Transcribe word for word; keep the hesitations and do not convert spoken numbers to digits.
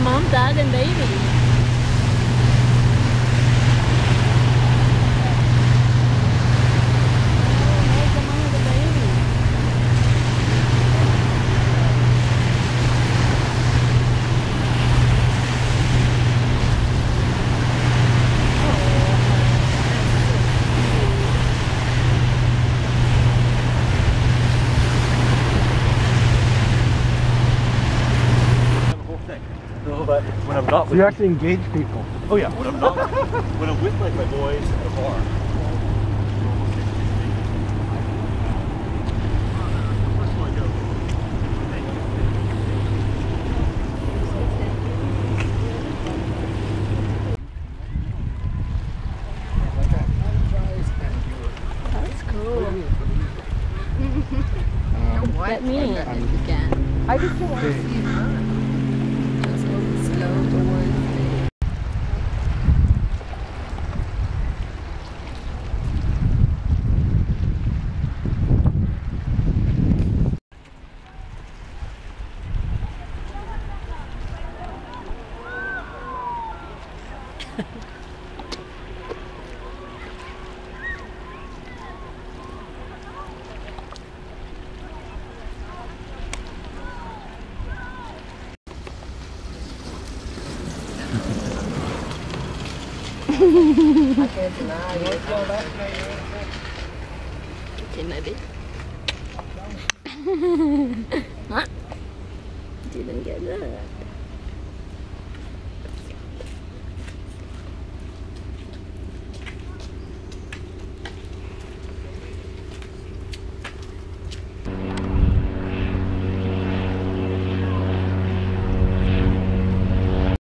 mom, dad, and baby. But when I'm not So with you actually engage people. oh yeah, when I'm not when I'm with like my boys at a bar. That's cool. Um, Let me in. Again. I just don't want to see it run. Just move slow towards me. I can't deny it. Kennedy. Huh? Didn't get that.